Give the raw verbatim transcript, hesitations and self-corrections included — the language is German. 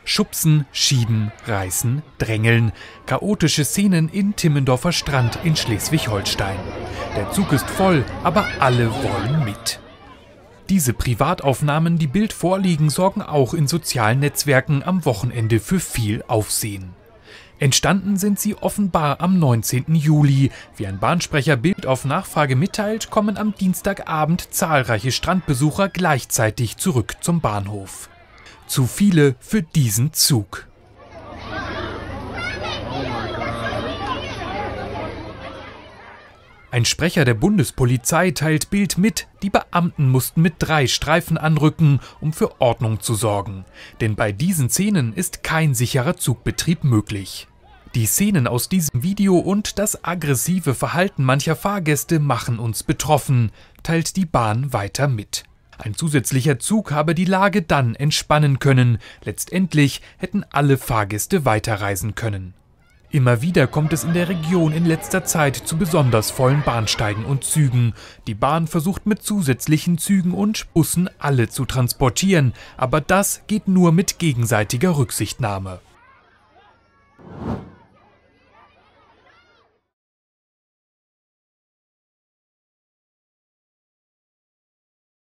Schubsen, schieben, reißen, drängeln. Chaotische Szenen in Timmendorfer Strand in Schleswig-Holstein. Der Zug ist voll, aber alle wollen mit. Diese Privataufnahmen, die Bild vorliegen, sorgen auch in sozialen Netzwerken am Wochenende für viel Aufsehen. Entstanden sind sie offenbar am neunzehnten Juli. Wie ein Bahnsprecher Bild auf Nachfrage mitteilt, kommen am Dienstagabend zahlreiche Strandbesucher gleichzeitig zurück zum Bahnhof. Zu viele für diesen Zug. Ein Sprecher der Bundespolizei teilt Bild mit, die Beamten mussten mit drei Streifen anrücken, um für Ordnung zu sorgen. Denn bei diesen Szenen ist kein sicherer Zugbetrieb möglich. Die Szenen aus diesem Video und das aggressive Verhalten mancher Fahrgäste machen uns betroffen, teilt die Bahn weiter mit. Ein zusätzlicher Zug habe die Lage dann entspannen können. Letztendlich hätten alle Fahrgäste weiterreisen können. Immer wieder kommt es in der Region in letzter Zeit zu besonders vollen Bahnsteigen und Zügen. Die Bahn versucht mit zusätzlichen Zügen und Bussen alle zu transportieren, aber das geht nur mit gegenseitiger Rücksichtnahme.